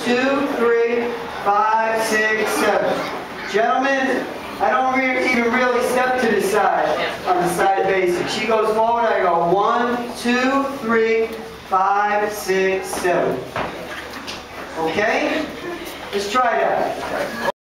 2, 3, 5, 6, 7. Gentlemen, I don't even really step to the side on the side basic. She goes forward, I go 1, 2, 3, 5, 6, 7. Okay? Let's try that.